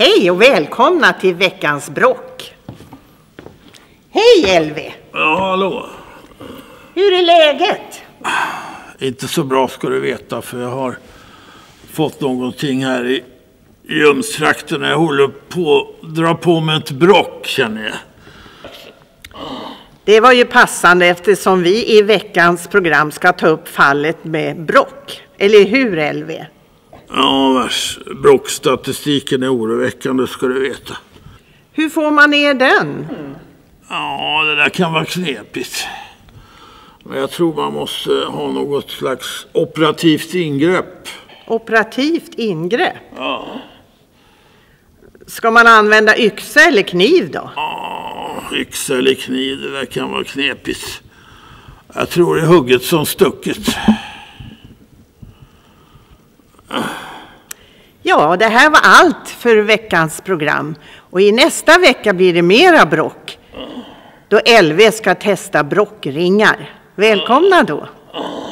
Hej och välkomna till veckans brock. Hej Elvi! Ja, hallå. Hur är läget? Inte så bra ska du veta, för jag har fått någonting här i Ljumstrakten. Jag håller på att dra på mig ett brock, känner jag. Det var ju passande eftersom vi i veckans program ska ta upp fallet med brock. Eller hur Elvi? Ja, brockstatistiken är oroväckande ska du veta. Hur får man ner den? Ja, det där kan vara knepigt. Men jag tror man måste ha något slags operativt ingrepp. Operativt ingrepp? Ja. Ska man använda yxa eller kniv då? Ja, yxa eller kniv, det där kan vara knepigt. Jag tror det är hugget som stucket. Ja, det här var allt för veckans program. Och i nästa vecka blir det mera brock. Då Elvi ska testa brockringar. Välkomna då!